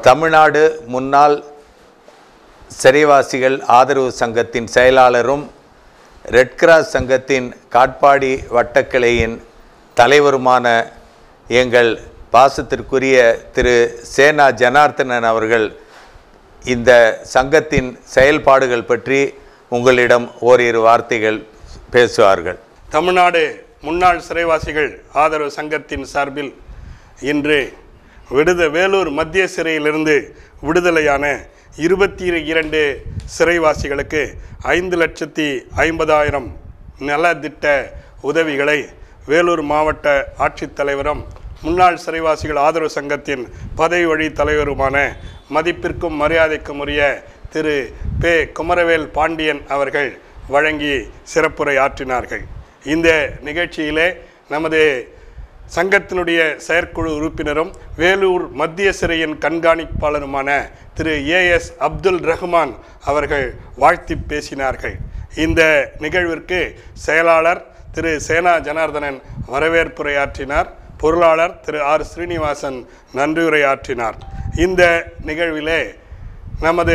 தமிழ்நாடு முன்னாள் சிறைவாசிகள் ஆதரவு சங்கத்தின் செயலாளரும் ரெட் கிராஸ் சங்கத்தின் காட்பாடி வட்டக்கிளையின் தலைவருமான எங்கள் பாசத்திற்குரிய திரு சேனா ஜனார்த்தனன் அவர்கள் இந்த சங்கத்தின் செயல்பாடுகள் பற்றி உங்களிடம் ஓரிரு வார்த்தைகள் பேசுவார்கள். தமிழ்நாடு முன்னாள் சிறைவாசிகள் ஆதரவு சங்கத்தின் சார்பில் இன்று வேலூர் மத்திய சிறையிலிருந்து விடுதலையான 22 சிறைவாசிகளுக்கு 5,50,000 நலத்திட்ட உதவிகளை வேலூர் மாவட்ட ஆட்சித்தலைவரும் முன்னாள் சிறைவாசிகள் ஆதரவு சங்கத்தின் பதவி வழி தலைவருமான மதிப்பிற்கும் மரியாதைக்கும் உரிய திரு பே. குமரவேல் பாண்டியன் அவர்கள் வழங்கி சிறப்புரை ஆற்றினார்கள். இந்த நிகழ்ச்சியிலே நமது சங்கத்தினுடைய செயற்குழு உறுப்பினரும் வேலூர் மத்திய சிறையின் கண்காணிப்பாளருமான திரு A.S. அப்துல் ரஹ்மான் அவர்கள் வாழ்த்தி பேசினார்கள். இந்த நிகழ்விற்கு செயலாளர் திரு சேனா ஜனார்த்தனன் வரவேற்புரையாற்றினார். பொருளாளர் திரு ஆர். ஸ்ரீனிவாசன் நன்றியுரையாற்றினார். இந்த நிகழ்விலே நமது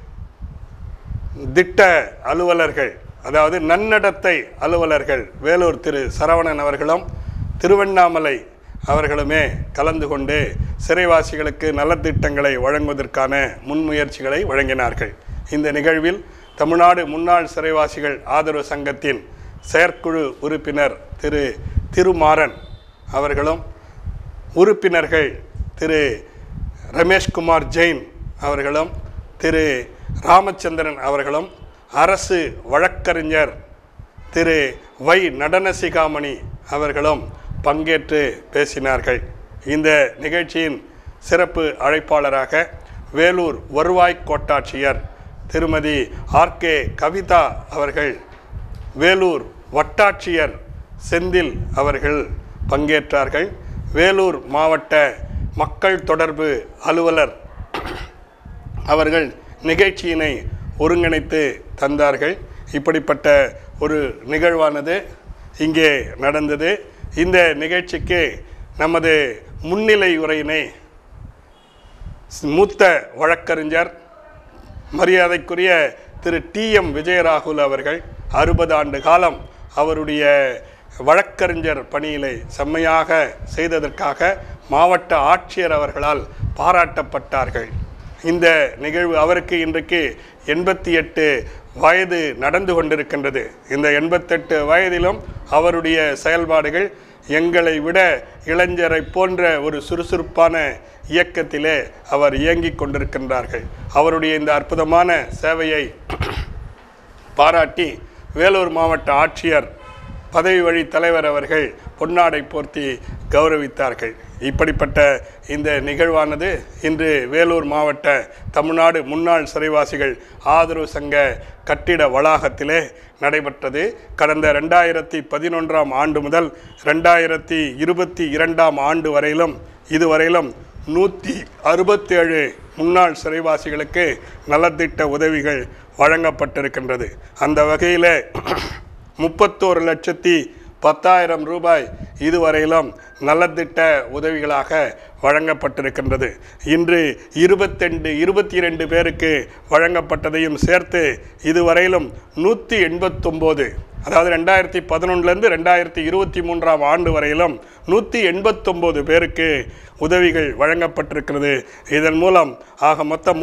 திட்ட அலுவலர்கள், அதாவது நன்னடத்தை அலுவலர்கள் வேலூர் திரு சரவணன் அவர்களும் திருவண்ணாமலை அவர்களுமே கலந்து கொண்டு சிறைவாசிகளுக்கு நலத்திட்டங்களை வழங்குவதற்கான முன்முயற்சிகளை வழங்கினார்கள். இந்த நிகழ்வில் தமிழ்நாடு முன்னாள் சிறைவாசிகள் ஆதரவு சங்கத்தின் செயற்குழு உறுப்பினர் திரு திருமாறன் அவர்களும் உறுப்பினர்கள் திரு ரமேஷ்குமார் ஜெயின் அவர்களும் திரு ராமச்சந்திரன் அவர்களும் அரசு வழக்கறிஞர் திரு வை. நடனசிகாமணி அவர்களும் பங்கேற்று பேசினார்கள். இந்த நிகழ்ச்சியின் சிறப்பு அழைப்பாளராக வேலூர் வருவாய் கோட்டாட்சியர் திருமதி R.K. கவிதா அவர்கள், வேலூர் வட்டாட்சியர் செந்தில் அவர்கள் பங்கேற்றார்கள். வேலூர் மாவட்ட மக்கள் தொடர்பு அலுவலர் அவர்கள் நிகழ்ச்சியினை ஒருங்கிணைத்து தந்தார்கள். இப்படிப்பட்ட ஒரு நிகழ்வானது இங்கே நடந்தது. இந்த நிகழ்ச்சிக்கு நமது முன்னிலை உரையினை மூத்த வழக்கறிஞர் மரியாதைக்குரிய திரு T.M. விஜயராகுல் அவர்கள் 60 ஆண்டு காலம் அவருடைய வழக்கறிஞர் பணியிலே செம்மையாக செய்ததற்காக மாவட்ட ஆட்சியர் அவர்களால் பாராட்டப்பட்டார்கள். இந்த நிகழ்வு அவருக்கு இன்றைக்கு 88 வயது நடந்து கொண்டிருக்கின்றது. இந்த 88 வயதிலும் அவருடைய செயல்பாடுகள் எங்களை விட இளைஞரை போன்ற ஒரு சுறுசுறுப்பான இயக்கத்திலே அவர் இயங்கிக் கொண்டிருக்கின்றார்கள். அவருடைய இந்த அற்புதமான சேவையை பாராட்டி வேலூர் மாவட்ட ஆட்சியர் பதவி வழி தலைவர் அவர்கள் பொன்னாடை போர்த்தி கௌரவித்தார்கள். இப்படிப்பட்ட இந்த நிகழ்வானது இன்று வேலூர் மாவட்ட தமிழ்நாடு முன்னாள் சிறைவாசிகள் ஆதரவு சங்க கட்டிட வளாகத்திலே நடைபெற்றது. கடந்த 2011ஆம் ஆண்டு முதல் 2022ஆம் ஆண்டு வரையிலும் இதுவரையிலும் 167 முன்னாள் சிறைவாசிகளுக்கு நலத்திட்ட உதவிகள் வழங்கப்பட்டிருக்கின்றது. அந்த வகையில் 31,10,000 ரூபாய் இதுவரையிலும் நலத்திட்ட உதவிகளாக வழங்கப்பட்டிருக்கின்றது. இன்று 22 பேருக்கு வழங்கப்பட்டதையும் சேர்த்து இதுவரையிலும் 189, அதாவது 2011லேருந்து 2023ஆம் ஆண்டு வரையிலும் 189 பேருக்கு உதவிகள் வழங்கப்பட்டிருக்கிறது. இதன் மூலம் ஆக மொத்தம்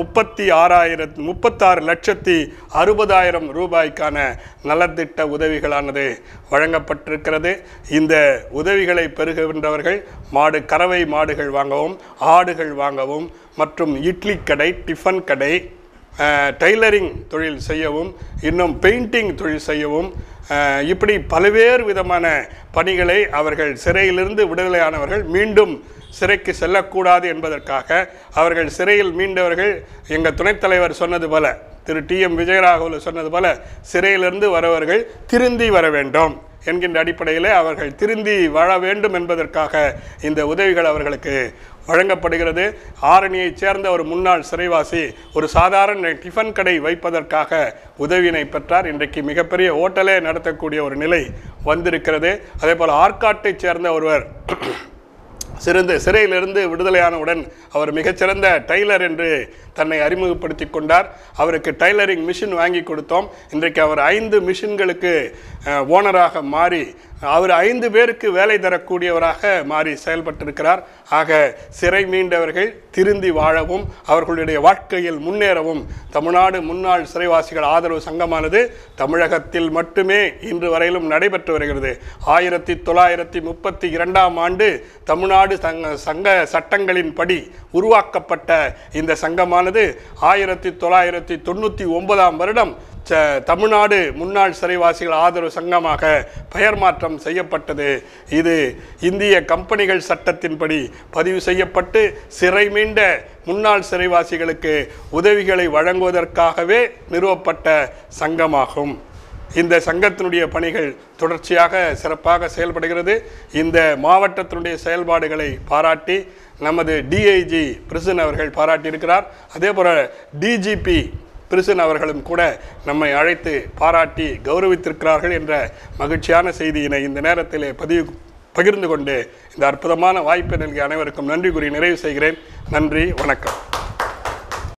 36,60,000 ரூபாய்க்கான நலத்திட்ட உதவிகளானது வழங்கப்பட்டிருக்கிறது. இந்த உதவிகளை பெறுகின்றவர்கள் கறவை மாடுகள் வாங்கவும், ஆடுகள் வாங்கவும் மற்றும் இட்லி கடை, டிஃபன் கடை, டைலரிங் தொழில் செய்யவும், இன்னும் பெயிண்டிங் தொழில் செய்யவும், இப்படி பல்வேறு விதமான பணிகளை அவர்கள் சிறையிலிருந்து விடுதலையானவர்கள் மீண்டும் சிறைக்கு செல்லக்கூடாது என்பதற்காக அவர்கள் சிறையில் மீண்டவர்கள் எங்கள் துணைத் தலைவர் சொன்னது போல, திரு T.M. விஜயராகுல் சொன்னது போல, சிறையிலிருந்து வரவர்கள் திருந்தி வர வேண்டும் என்கின்ற அடிப்படையில் அவர்கள் திருந்தி வாழ வேண்டும் என்பதற்காக இந்த உதவிகள் அவர்களுக்கு வழங்கப்படுகிறது. ஆரணியைச் சேர்ந்த ஒரு முன்னாள் சிறைவாசி ஒரு சாதாரண டிஃபன் கடை வைப்பதற்காக உதவியினை பெற்றார். இன்றைக்கு மிகப்பெரிய ஹோட்டலே நடத்தக்கூடிய ஒரு நிலை வந்திருக்கிறது. அதே போல் ஆற்காட்டைச் சேர்ந்த ஒருவர் சிறையிலிருந்து விடுதலையானவுடன் அவர் மிகச்சிறந்த டைலர் என்று தன்னை அறிமுகப்படுத்தி கொண்டார். அவருக்கு டைலரிங் மிஷின் வாங்கி கொடுத்தோம். இன்றைக்கு அவர் 5 மிஷின்களுக்கு ஓனராக மாறி அவர் 5 பேருக்கு வேலை தரக்கூடியவராக மாறி செயல்பட்டிருக்கிறார். ஆக சிறை மீண்டவர்கள் திருந்தி வாழவும் அவர்களுடைய வாழ்க்கையில் முன்னேறவும் தமிழ்நாடு முன்னாள் சிறைவாசிகள் ஆதரவு சங்கமானது தமிழகத்தில் மட்டுமே இன்று வரையிலும் நடைபெற்று வருகிறது. 1932ஆம் ஆண்டு தமிழ்நாடு சங்க சட்டங்களின்படி உருவாக்கப்பட்ட இந்த சங்கமானது 1999ஆம் வருடம் தமிழ்நாடு முன்னாள் சிறைவாசிகள் ஆதரவு சங்கமாக பெயர் மாற்றம் செய்யப்பட்டது. இது இந்திய கம்பெனிகள் சட்டத்தின்படி பதிவு செய்யப்பட்டு சிறை மீண்ட முன்னாள் சிறைவாசிகளுக்கு உதவிகளை வழங்குவதற்காகவே நிறுவப்பட்ட சங்கமாகும். இந்த சங்கத்தினுடைய பணிகள் தொடர்ச்சியாக சிறப்பாக செயல்படுகிறது. இந்த மாவட்டத்தினுடைய செயல்பாடுகளை பாராட்டி நமது டிஐஜி பிரிசன் அவர்கள் பாராட்டியிருக்கிறார். அதே போல டிஜிபி பிரிசன் அவர்களும் கூட நம்மை அழைத்து பாராட்டி கௌரவித்திருக்கிறார்கள் என்ற மகிழ்ச்சியான செய்தியினை இந்த நேரத்தில் பகிர்ந்து கொண்டு இந்த அற்புதமான வாய்ப்பை நல்கிய அனைவருக்கும் நன்றி கூறி நிறைவு செய்கிறேன். நன்றி, வணக்கம்.